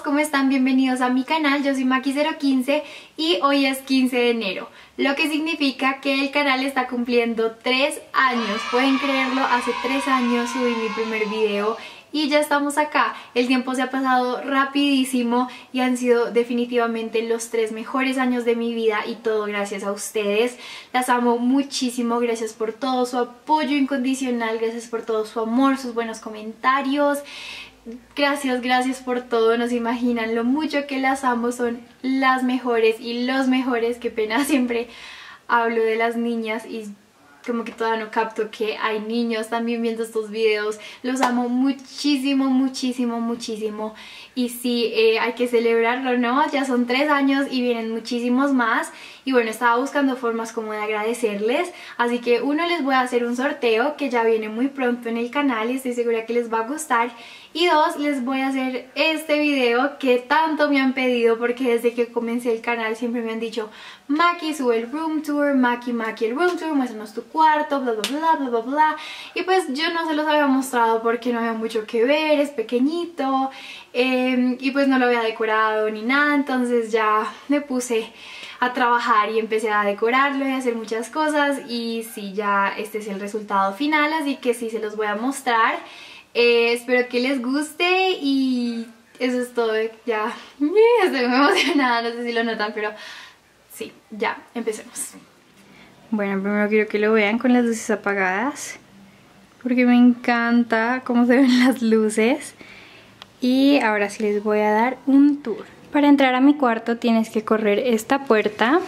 ¿cómo están? Bienvenidos a mi canal, yo soy Maki015 y hoy es 15 de enero, lo que significa que el canal está cumpliendo 3 años, pueden creerlo, hace 3 años subí mi primer video y ya estamos acá. El tiempo se ha pasado rapidísimo y han sido definitivamente los 3 mejores años de mi vida y todo gracias a ustedes. Las amo muchísimo, gracias por todo su apoyo incondicional, gracias por todo su amor, sus buenos comentarios. Gracias por todo, no se imaginan lo mucho que las amo, son las mejores y los mejores. Qué pena, siempre hablo de las niñas y como que todavía no capto que hay niños también viendo estos videos. Los amo muchísimo, muchísimo, muchísimo. Y sí, hay que celebrarlo, ¿no? Ya son 3 años y vienen muchísimos más. Y bueno, estaba buscando formas como de agradecerles. Así que uno, les voy a hacer un sorteo que ya viene muy pronto en el canal y estoy segura que les va a gustar. Y 2, les voy a hacer este video que tanto me han pedido, porque desde que comencé el canal siempre me han dicho: Maki, sube el room tour, Maki, el room tour, muéstranos tu cuarto, bla bla bla bla bla bla. Y pues yo no se los había mostrado porque no había mucho que ver, es pequeñito, y pues no lo había decorado ni nada. Entonces ya me puse a trabajar y empecé a decorarlo y a hacer muchas cosas. Y sí, ya este es el resultado final, así que sí se los voy a mostrar. Espero que les guste y eso es todo. Ya estoy muy emocionada, no sé si lo notan, pero sí, ya, empecemos. Bueno, primero quiero que lo vean con las luces apagadas, porque me encanta cómo se ven las luces. Y ahora sí les voy a dar un tour. Para entrar a mi cuarto tienes que correr esta puerta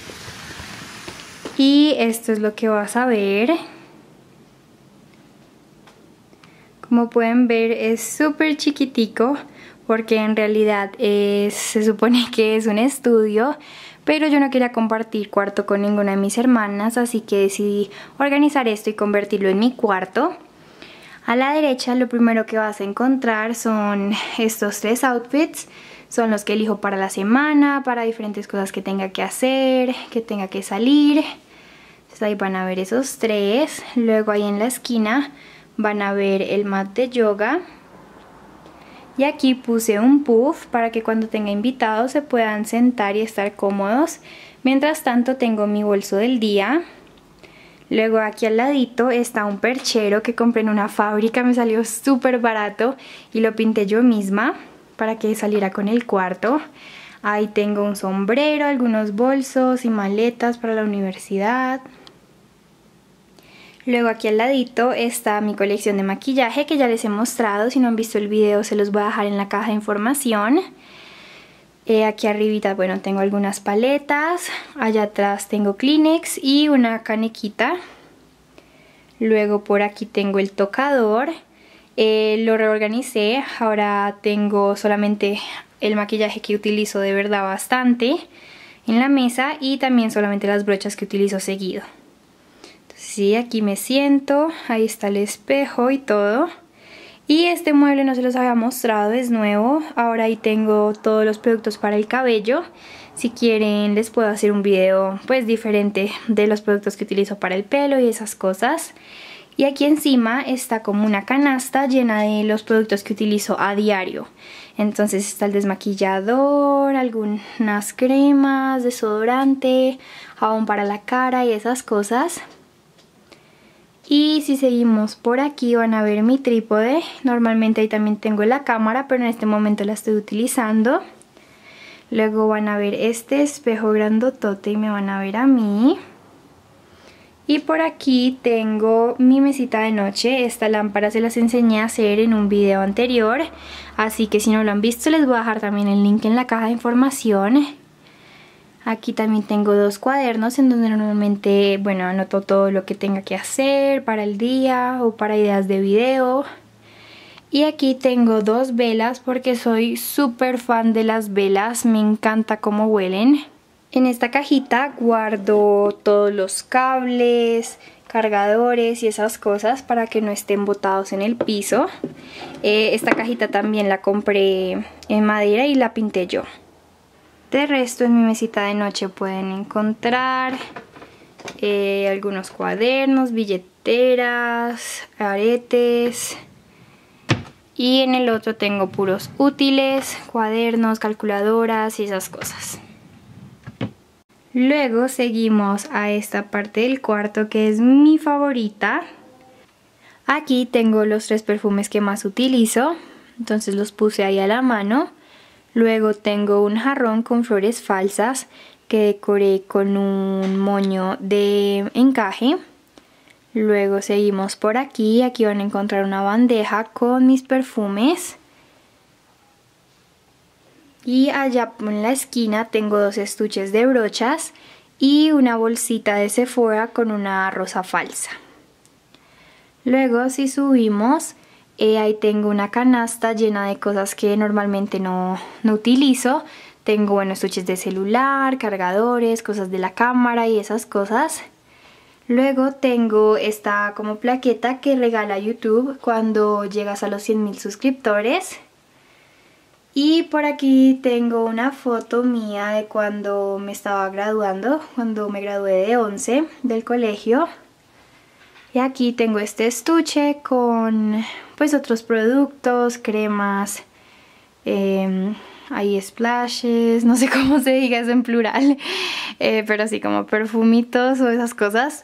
y esto es lo que vas a ver. Como pueden ver, es súper chiquitico porque en realidad se supone que es un estudio, pero yo no quería compartir cuarto con ninguna de mis hermanas, así que decidí organizar esto y convertirlo en mi cuarto. A la derecha lo primero que vas a encontrar son estos 3 outfits. Son los que elijo para la semana, para diferentes cosas que tenga que hacer, que tenga que salir. Entonces ahí van a ver esos 3. Luego ahí en la esquina van a ver el mat de yoga. Y aquí puse un puff para que cuando tenga invitados se puedan sentar y estar cómodos. Mientras tanto tengo mi bolso del día. Luego aquí al ladito está un perchero que compré en una fábrica, me salió súper barato y lo pinté yo misma para que saliera con el cuarto. Ahí tengo un sombrero, algunos bolsos y maletas para la universidad. Luego aquí al ladito está mi colección de maquillaje que ya les he mostrado. Si no han visto el video se los voy a dejar en la caja de información. Aquí arribita, bueno, tengo algunas paletas. Allá atrás tengo Kleenex y una canequita. Luego por aquí tengo el tocador. Lo reorganicé, ahora tengo solamente el maquillaje que utilizo de verdad bastante en la mesa y también solamente las brochas que utilizo seguido. Entonces sí, aquí me siento, ahí está el espejo y todo. Y este mueble no se los había mostrado, es nuevo. Ahora ahí tengo todos los productos para el cabello. Si quieren les puedo hacer un video pues diferente de los productos que utilizo para el pelo y esas cosas. Y aquí encima está como una canasta llena de los productos que utilizo a diario. Entonces está el desmaquillador, algunas cremas, desodorante, jabón para la cara y esas cosas. Y si seguimos por aquí van a ver mi trípode. Normalmente ahí también tengo la cámara, pero en este momento la estoy utilizando. Luego van a ver este espejo grandotote y me van a ver a mí. Y por aquí tengo mi mesita de noche. Esta lámpara se las enseñé a hacer en un video anterior, así que si no lo han visto les voy a dejar también el link en la caja de información. Aquí también tengo 2 cuadernos en donde normalmente, bueno, anoto todo lo que tenga que hacer para el día o para ideas de video. Y aquí tengo 2 velas porque soy súper fan de las velas, me encanta cómo huelen. En esta cajita guardo todos los cables, cargadores y esas cosas para que no estén botados en el piso. Esta cajita también la compré en madera y la pinté yo. De resto en mi mesita de noche pueden encontrar algunos cuadernos, billeteras, aretes y en el otro tengo puros útiles, cuadernos, calculadoras y esas cosas. Luego seguimos a esta parte del cuarto que es mi favorita. Aquí tengo los 3 perfumes que más utilizo, entonces los puse ahí a la mano. Luego tengo un jarrón con flores falsas que decoré con un moño de encaje. Luego seguimos por aquí, aquí van a encontrar una bandeja con mis perfumes. Y allá en la esquina tengo 2 estuches de brochas y una bolsita de Sephora con una rosa falsa. Luego si subimos, ahí tengo una canasta llena de cosas que normalmente no utilizo. Tengo, bueno, estuches de celular, cargadores, cosas de la cámara y esas cosas. Luego tengo esta como plaqueta que regala YouTube cuando llegas a los 100.000 suscriptores. Y por aquí tengo una foto mía de cuando me estaba graduando, cuando me gradué de 11 del colegio. Y aquí tengo este estuche con pues otros productos, cremas, hay splashes, no sé cómo se diga eso en plural, pero sí como perfumitos o esas cosas.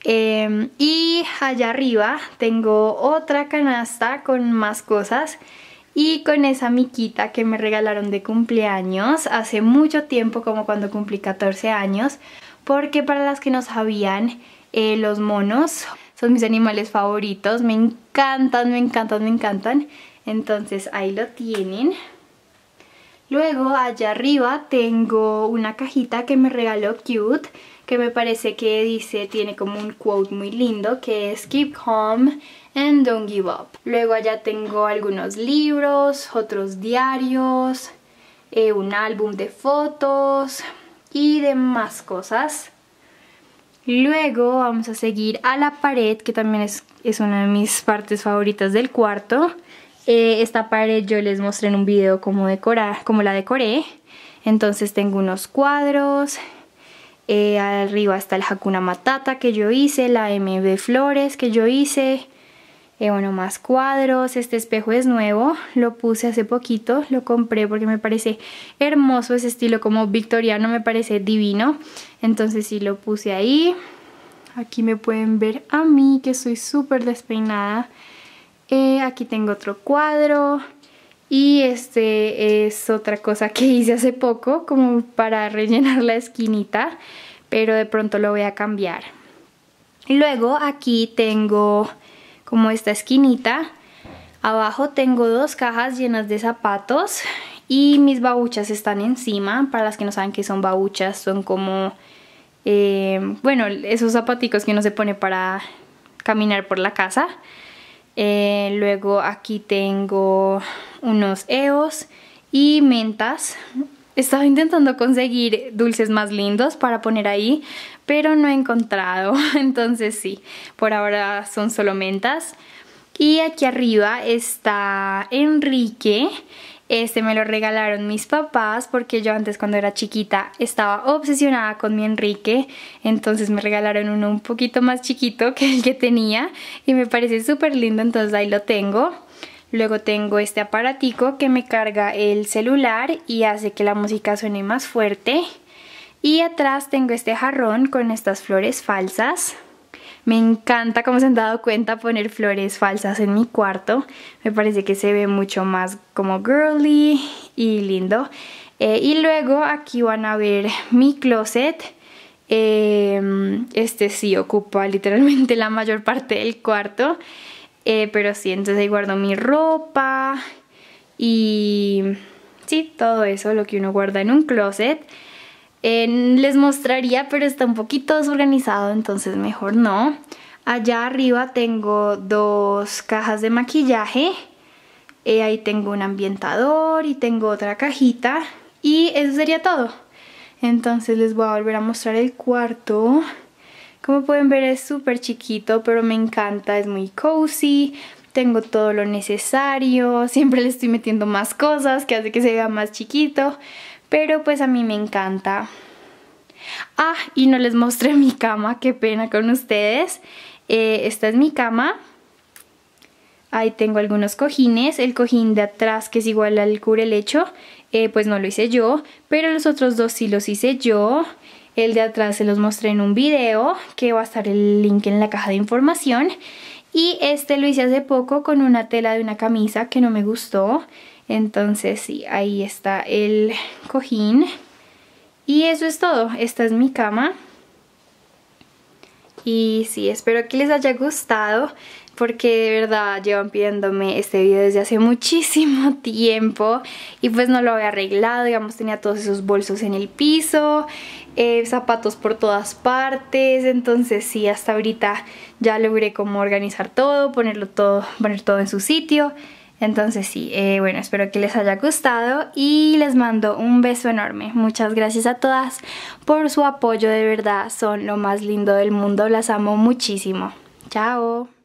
Y allá arriba tengo otra canasta con más cosas y con esa miquita que me regalaron de cumpleaños hace mucho tiempo, como cuando cumplí 14 años, porque para las que no sabían, los monos son mis animales favoritos, me encantan, me encantan, me encantan. Entonces ahí lo tienen. Luego allá arriba tengo una cajita que me regaló Cute, que me parece que dice, tiene como un quote muy lindo que es Keep calm and don't give up. Luego allá tengo algunos libros, otros diarios, un álbum de fotos y demás cosas. Luego vamos a seguir a la pared, que también es una de mis partes favoritas del cuarto. Esta pared yo les mostré en un video cómo la decoré. Entonces tengo unos cuadros. Arriba está el Hakuna Matata que yo hice, la MB Flores que yo hice. Bueno, más cuadros. Este espejo es nuevo, lo puse hace poquito, lo compré porque me parece hermoso ese estilo como victoriano, me parece divino. Entonces sí lo puse ahí. Aquí me pueden ver a mí que soy súper despeinada. Aquí tengo otro cuadro y este es otra cosa que hice hace poco como para rellenar la esquinita, pero de pronto lo voy a cambiar. Luego aquí tengo como esta esquinita. Abajo tengo 2 cajas llenas de zapatos y mis babuchas están encima. Para las que no saben qué son babuchas, son como bueno, esos zapaticos que uno se pone para caminar por la casa. Luego aquí tengo unos EOS y mentas. Estaba intentando conseguir dulces más lindos para poner ahí, pero no he encontrado. Entonces sí, por ahora son solo mentas. Y aquí arriba está Enrique. Este me lo regalaron mis papás porque yo antes, cuando era chiquita, estaba obsesionada con mi Enrique. Entonces me regalaron uno un poquito más chiquito que el que tenía y me parece súper lindo, entonces ahí lo tengo. Luego tengo este aparatico que me carga el celular y hace que la música suene más fuerte. Y atrás tengo este jarrón con estas flores falsas. Me encanta, como se han dado cuenta, poner flores falsas en mi cuarto. Me parece que se ve mucho más como girly y lindo. Y luego aquí van a ver mi closet. Este sí ocupa literalmente la mayor parte del cuarto. Pero sí, entonces ahí guardo mi ropa y sí, todo eso, lo que uno guarda en un closet. Les mostraría, pero está un poquito desorganizado, entonces mejor no. Allá arriba tengo 2 cajas de maquillaje. Ahí tengo un ambientador y tengo otra cajita. Y eso sería todo. Entonces les voy a volver a mostrar el cuarto. Como pueden ver, es súper chiquito, pero me encanta, es muy cozy. Tengo todo lo necesario, siempre le estoy metiendo más cosas que hace que se vea más chiquito, pero pues a mí me encanta. Ah, y no les mostré mi cama, qué pena con ustedes. Esta es mi cama. Ahí tengo algunos cojines. El cojín de atrás, que es igual al cubrelecho, pues no lo hice yo, pero los otros dos sí los hice yo. El de atrás se los mostré en un video, que va a estar el link en la caja de información. Y este lo hice hace poco con una tela de una camisa que no me gustó. Entonces sí, ahí está el cojín. Y eso es todo. Esta es mi cama. Y sí, espero que les haya gustado, porque de verdad llevan pidiéndome este video desde hace muchísimo tiempo y pues no lo había arreglado. Digamos, tenía todos esos bolsos en el piso, zapatos por todas partes. Entonces sí, hasta ahorita ya logré como organizar todo, poner todo en su sitio. Entonces sí, bueno, espero que les haya gustado y les mando un beso enorme. Muchas gracias a todas por su apoyo, de verdad son lo más lindo del mundo, las amo muchísimo. Chao.